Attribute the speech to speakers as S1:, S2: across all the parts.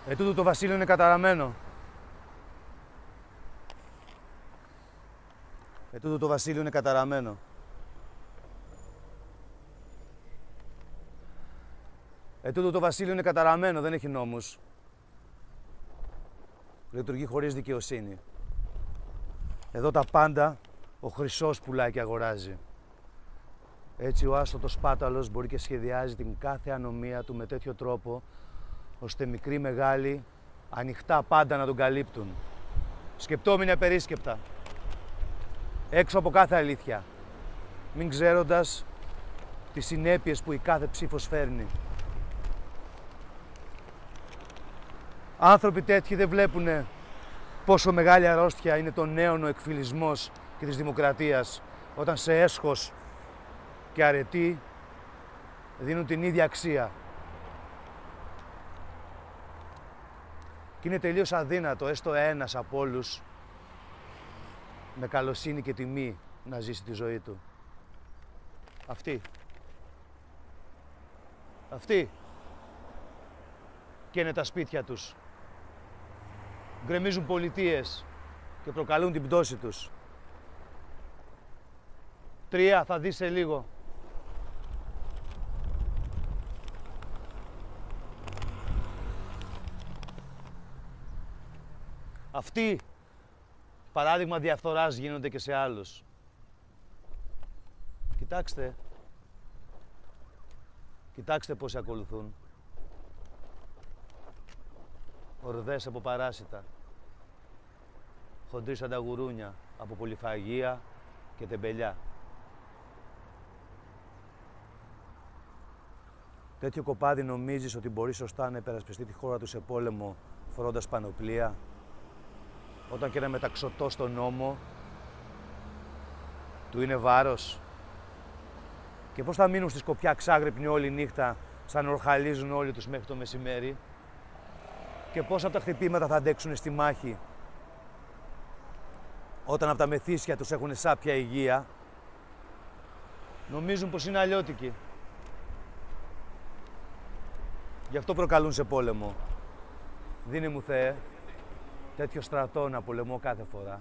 S1: Τούτο το βασίλειο είναι καταραμένο. Τούτο το βασίλειο είναι καταραμένο. Τούτο το βασίλειο είναι καταραμένο, δεν έχει νόμους. Λειτουργεί χωρίς δικαιοσύνη. Εδώ τα πάντα ο χρυσός πουλάει και αγοράζει. Έτσι ο άστοτος πάταλος μπορεί και σχεδιάζει την κάθε ανομία του με τέτοιο τρόπο, ώστε μικροί μεγάλοι ανοιχτά πάντα να τον καλύπτουν. Σκεπτόμενοι απερίσκεπτα. Έξω από κάθε αλήθεια. Μην ξέροντας τις συνέπειες που η κάθε ψήφος φέρνει. Άνθρωποι τέτοιοι δεν βλέπουνε πόσο μεγάλη αρρώστια είναι το νέον ο εκφυλισμός και της δημοκρατίας, όταν σε έσχος και αρετή δίνουν την ίδια αξία. Και είναι τελείως αδύνατο έστω ένας από όλους με καλοσύνη και τιμή να ζήσει τη ζωή του. Αυτοί και είναι τα σπίτια τους. Γκρεμίζουν πολιτείες και προκαλούν την πτώση τους. 3 θα δεις σε λίγο. Αυτοί παράδειγμα διαφθοράς γίνονται και σε άλλους. Κοιτάξτε πόσοι ακολουθούν. Ορδές από παράσιτα. Χοντροί σαν τα γουρούνια από πολυφαγία και τεμπελιά. Τέτοιο κοπάδι νομίζεις ότι μπορεί σωστά να υπερασπιστεί τη χώρα του σε πόλεμο φορώντας πανοπλία, όταν και ένα μεταξωτό στον νόμο του είναι βάρος? Και πώς θα μείνουν στη σκοπιά ξάγρυπνοι όλη νύχτα σαν να ορχαλίζουν όλοι τους μέχρι το μεσημέρι? Και πώς από τα χτυπήματα θα αντέξουν στη μάχη όταν από τα μεθύσια τους έχουν σάπια υγεία? Νομίζουν πως είναι αλλιώτικοι. Γι' αυτό προκαλούν σε πόλεμο. Δίνε μου, Θεέ, τέτοιο στρατό να πολεμώ κάθε φορά.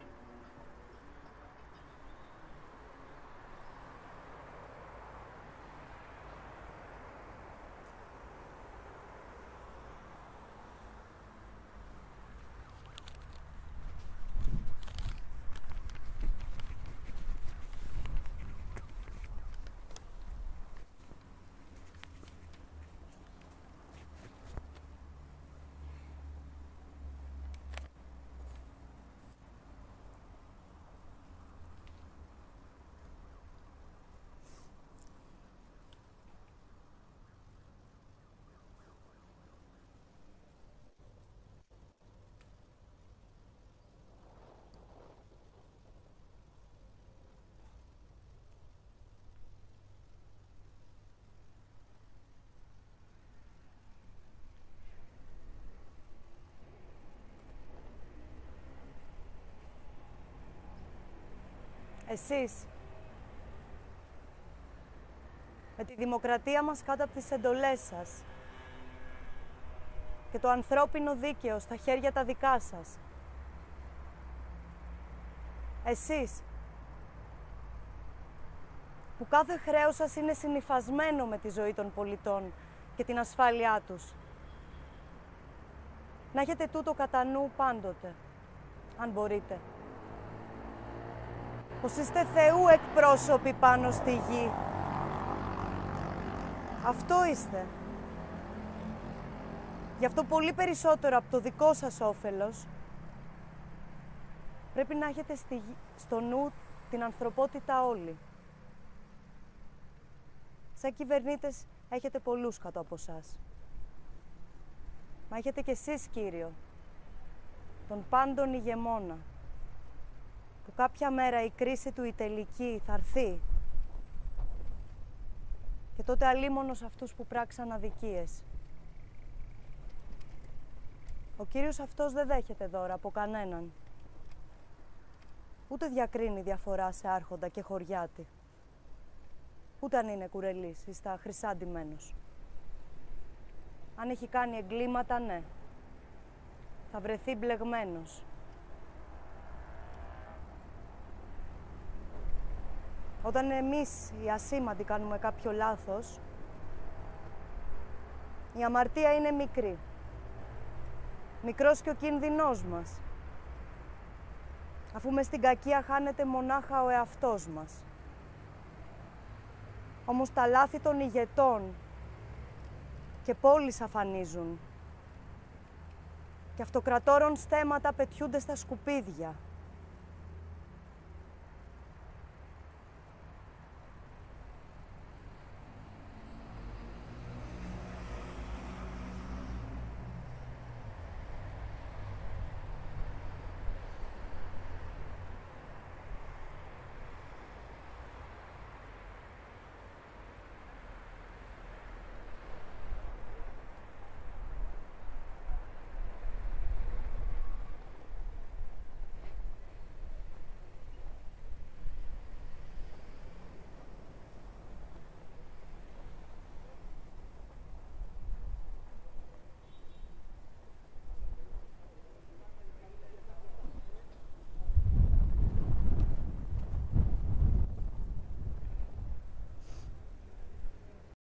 S2: Εσείς, με τη δημοκρατία μας κάτω από τις εντολές σας και το ανθρώπινο δίκαιο στα χέρια τα δικά σας. Εσείς, που κάθε χρέος σας είναι συνυφασμένο με τη ζωή των πολιτών και την ασφάλειά τους. Να έχετε τούτο κατά νου πάντοτε, αν μπορείτε. Πως είστε Θεού εκπρόσωποι πάνω στη γη. Αυτό είστε. Γι' αυτό πολύ περισσότερο από το δικό σας όφελος, πρέπει να έχετε στο νου την ανθρωπότητα όλη. Σαν κυβερνήτες έχετε πολλούς κάτω από εσάς. Μα έχετε κι εσείς, Κύριο, τον πάντων ηγεμόνα, που κάποια μέρα η κρίση του η τελική θα έρθει και τότε αλίμονος αυτούς που πράξαν αδικίες. Ο Κύριος αυτός δεν δέχεται δώρα από κανέναν. Ούτε διακρίνει διαφορά σε άρχοντα και χωριάτη. Ούτε αν είναι κουρελής ή στα χρυσά ντυμένος. Αν έχει κάνει εγκλήματα, ναι, θα βρεθεί μπλεγμένος. Όταν εμείς οι ασήμαντοι κάνουμε κάποιο λάθος, η αμαρτία είναι μικρή. Μικρός και ο κίνδυνός μας. Αφού μες στην κακία χάνεται μονάχα ο εαυτός μας. Όμως τα λάθη των ηγετών και πόλεις αφανίζουν. Και αυτοκρατόρων στέματα πετιούνται στα σκουπίδια.